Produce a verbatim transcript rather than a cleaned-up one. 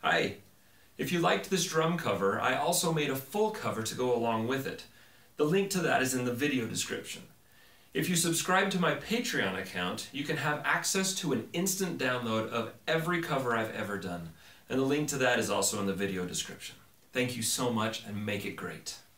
Hi! If you liked this drum cover, I also made a full cover to go along with it. The link to that is in the video description. If you subscribe to my Patreon account, you can have access to an instant download of every cover I've ever done, and the link to that is also in the video description. Thank you so much, and make it great.